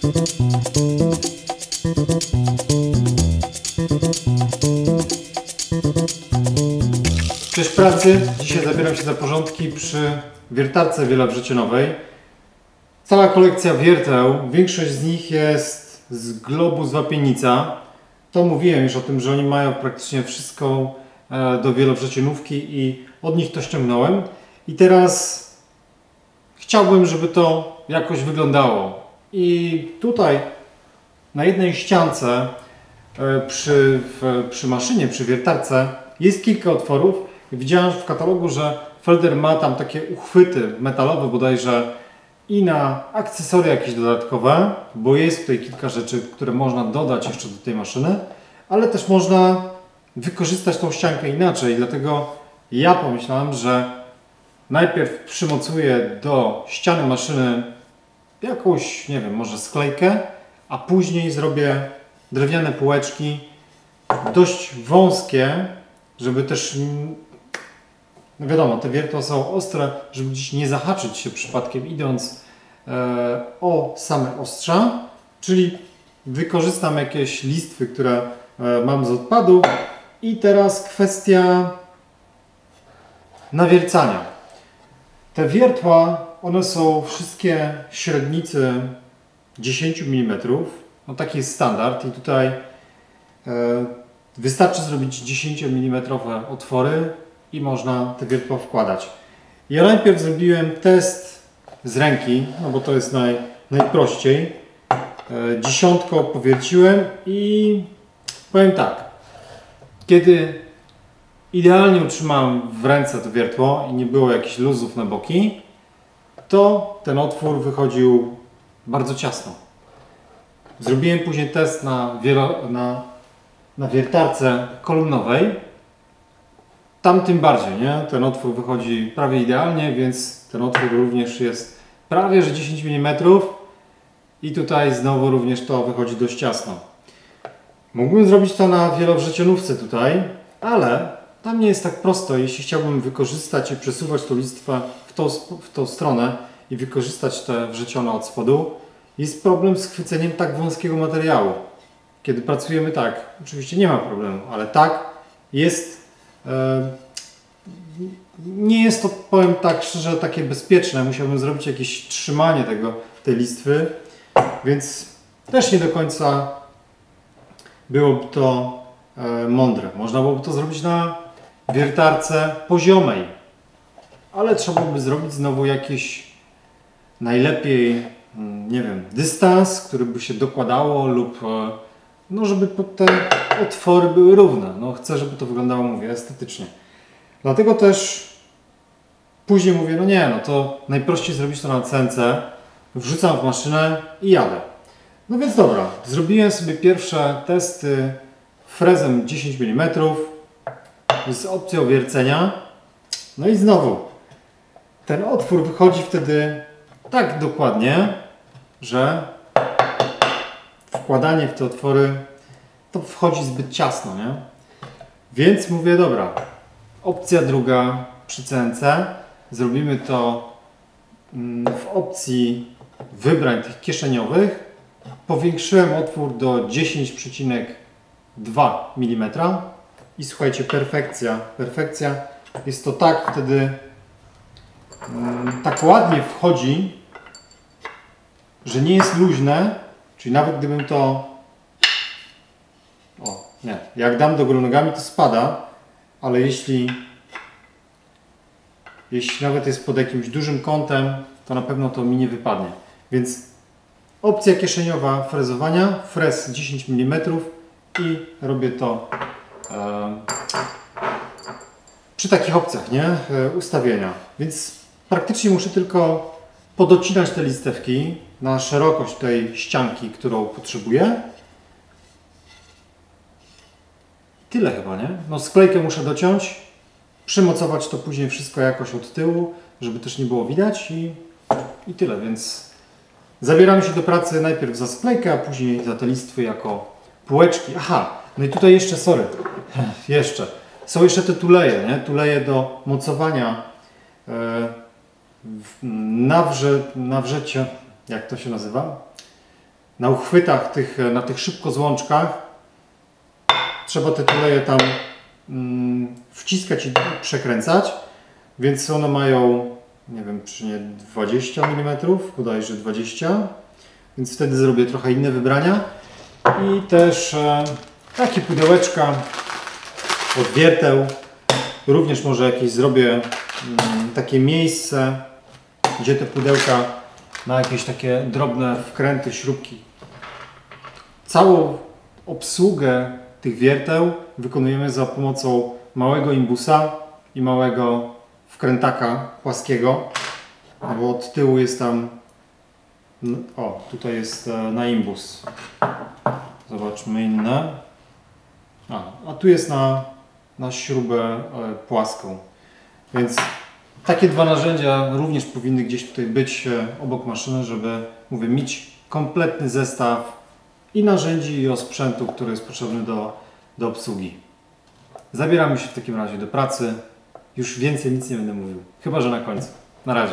Cześć pracy! Dzisiaj zabieram się za porządki przy wiertarce wielowrzecionowej. Cała kolekcja wierteł, większość z nich jest z Globus Wapienica. To mówiłem już o tym, że oni mają praktycznie wszystko do wielowrzecionówki i od nich to ściągnąłem. I teraz chciałbym, żeby to jakoś wyglądało. I tutaj na jednej ściance przy maszynie, przy wiertarce jest kilka otworów. Widziałem w katalogu, że Felder ma tam takie uchwyty metalowe bodajże i na akcesoria jakieś dodatkowe, bo jest tutaj kilka rzeczy, które można dodać jeszcze do tej maszyny, ale też można wykorzystać tą ściankę inaczej, dlatego ja pomyślałem, że najpierw przymocuję do ściany maszyny jakąś, nie wiem, może sklejkę, a później zrobię drewniane półeczki, dość wąskie, żeby też, no wiadomo, te wiertła są ostre, żeby gdzieś nie zahaczyć się przypadkiem idąc o same ostrza, czyli wykorzystam jakieś listwy, które mam z odpadu i teraz kwestia nawiercania. Te wiertła, one są wszystkie średnicy 10 mm, no taki jest standard i tutaj wystarczy zrobić 10 mm otwory i można te wiertła wkładać. Ja najpierw zrobiłem test z ręki, no bo to jest najprościej. Dziesiątką powierciłem i powiem tak, kiedy idealnie utrzymałem w ręce to wiertło i nie było jakichś luzów na boki, to ten otwór wychodził bardzo ciasno. Zrobiłem później test na wiertarce kolumnowej. Tam tym bardziej, nie? Ten otwór wychodzi prawie idealnie, więc ten otwór również jest prawie że 10 mm i tutaj znowu również to wychodzi dość ciasno. Mógłbym zrobić to na wielowrzecionówce tutaj, ale tam nie jest tak prosto. Jeśli chciałbym wykorzystać i przesuwać tą listwę w tą stronę i wykorzystać te wrzecione od spodu, jest problem z chwyceniem tak wąskiego materiału. Kiedy pracujemy tak, oczywiście nie ma problemu, ale tak jest, nie jest to, powiem tak szczerze, takie bezpieczne. Musiałbym zrobić jakieś trzymanie tej listwy, więc też nie do końca byłoby to mądre. Można byłoby to zrobić na wiertarce poziomej, ale trzeba by zrobić znowu jakiś najlepiej, nie wiem, dystans, który by się dokładało lub no, żeby te otwory były równe. No, chcę, żeby to wyglądało, mówię, estetycznie. Dlatego też później mówię, no nie, no to najprościej zrobić to na CNC, wrzucam w maszynę i jadę. No więc dobra, zrobiłem sobie pierwsze testy frezem 10 mm z opcją wiercenia. No i znowu, ten otwór wychodzi wtedy tak dokładnie, że wkładanie w te otwory to wchodzi zbyt ciasno, nie? Więc mówię, dobra, opcja druga przy CNC, zrobimy to w opcji wybrań tych kieszeniowych. Powiększyłem otwór do 10,2 mm i słuchajcie, perfekcja. Jest to tak wtedy tak ładnie wchodzi, że nie jest luźne, czyli nawet gdybym to, o nie, jak dam do góry nogami, to spada, ale jeśli nawet jest pod jakimś dużym kątem, to na pewno to mi nie wypadnie. Więc opcja kieszeniowa frezowania, frez 10 mm i robię to przy takich opcjach, nie? Ustawienia. Więc praktycznie muszę tylko podocinać te listewki na szerokość tej ścianki, którą potrzebuję. Tyle chyba, nie? No sklejkę muszę dociąć, przymocować to później wszystko jakoś od tyłu, żeby też nie było widać i tyle, więc zabieramy się do pracy najpierw za sklejkę, a później za te listwy jako półeczki. Aha, no i tutaj jeszcze, sorry, są jeszcze te tuleje, nie? Tuleje do mocowania nawrzecie, jak to się nazywa? na uchwytach, na tych szybkozłączkach trzeba te tuleje tam wciskać i przekręcać, więc one mają, nie wiem, czy nie 20 mm, bodajże 20, więc wtedy zrobię trochę inne wybrania. I też takie pudełeczka od wierteł, również może jakieś zrobię takie miejsce, gdzie te pudełka na jakieś takie drobne wkręty, śrubki. Całą obsługę tych wierteł wykonujemy za pomocą małego imbusa i małego wkrętaka płaskiego, bo od tyłu jest tam, o, tutaj jest na imbus. Zobaczmy inne. A tu jest na śrubę płaską. Więc takie dwa narzędzia również powinny gdzieś tutaj być obok maszyny, żeby, mówię, mieć kompletny zestaw i narzędzi, i osprzętu, który jest potrzebny do obsługi. Zabieramy się w takim razie do pracy. Już więcej nic nie będę mówił. Chyba że na końcu. Na razie.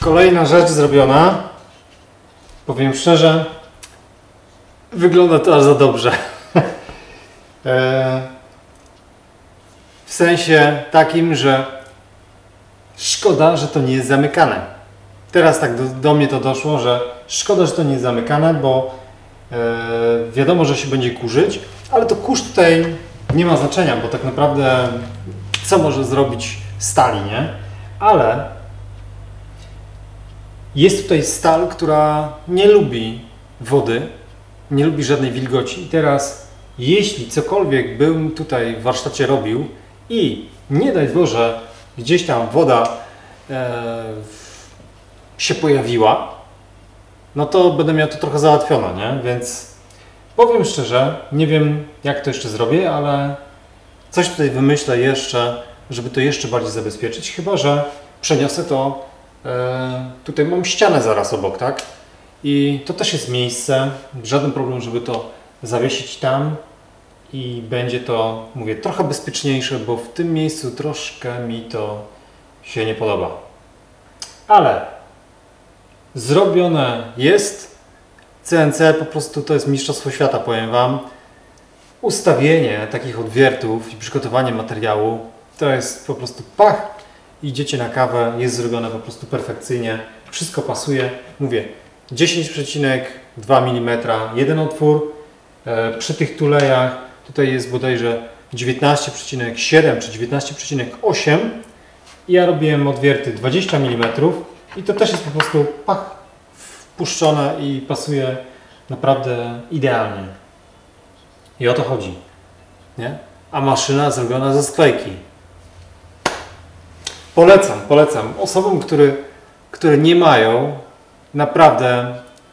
Kolejna rzecz zrobiona. Powiem szczerze, wygląda to aż za dobrze. W sensie takim, że szkoda, że to nie jest zamykane. Teraz tak do mnie to doszło, że szkoda, że to nie jest zamykane, bo wiadomo, że się będzie kurzyć, ale to kurz tutaj nie ma znaczenia, bo tak naprawdę co może zrobić stali, nie? Ale jest tutaj stal, która nie lubi wody, nie lubi żadnej wilgoci. I teraz, jeśli cokolwiek bym tutaj w warsztacie robił i nie daj Boże, gdzieś tam woda się pojawiła, no to będę miał to trochę załatwione, nie? Więc powiem szczerze, nie wiem jak to jeszcze zrobię, ale coś tutaj wymyślę jeszcze, żeby to jeszcze bardziej zabezpieczyć, chyba że przeniosę to, tutaj mam ścianę zaraz obok, tak? I to też jest miejsce, żaden problem, żeby to zawiesić tam i będzie to, mówię, trochę bezpieczniejsze, bo w tym miejscu troszkę mi to się nie podoba. Ale zrobione jest. CNC po prostu to jest mistrzostwo świata, powiem Wam. Ustawienie takich odwiertów i przygotowanie materiału to jest po prostu pach. Idziecie na kawę, jest zrobione po prostu perfekcyjnie. Wszystko pasuje. Mówię, 10,2 mm, jeden otwór. Przy tych tulejach tutaj jest bodajże 19,7 czy 19,8. Ja robiłem odwierty 20 mm i to też jest po prostu pach, wpuszczone i pasuje naprawdę idealnie. I o to chodzi, nie? A maszyna zrobiona ze sklejki. Polecam osobom, które nie mają, naprawdę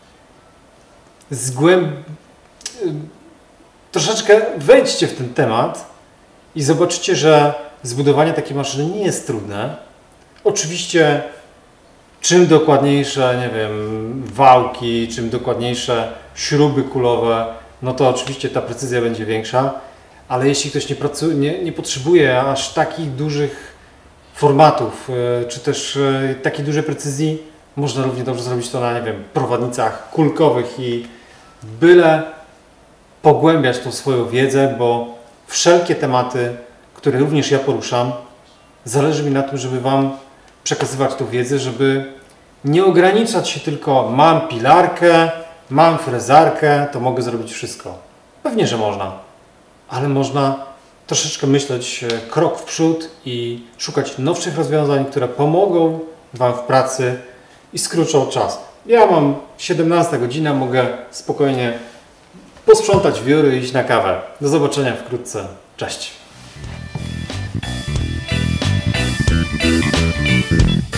troszeczkę wejdźcie w ten temat i zobaczycie, że zbudowanie takiej maszyny nie jest trudne. Oczywiście czym dokładniejsze, nie wiem, wałki, czym dokładniejsze śruby kulowe, no to oczywiście ta precyzja będzie większa, ale jeśli ktoś nie potrzebuje aż takich dużych formatów, czy też takiej dużej precyzji, można równie dobrze zrobić to na, nie wiem, prowadnicach kulkowych i byle pogłębiać tą swoją wiedzę, bo wszelkie tematy, które również ja poruszam, zależy mi na tym, żeby Wam przekazywać tą wiedzę, żeby nie ograniczać się tylko mam pilarkę, mam frezarkę, to mogę zrobić wszystko. Pewnie, że można, ale można troszeczkę myśleć krok w przód i szukać nowszych rozwiązań, które pomogą Wam w pracy i skrócą czas. Ja mam 17 godzina, mogę spokojnie posprzątać wiory i iść na kawę. Do zobaczenia wkrótce. Cześć!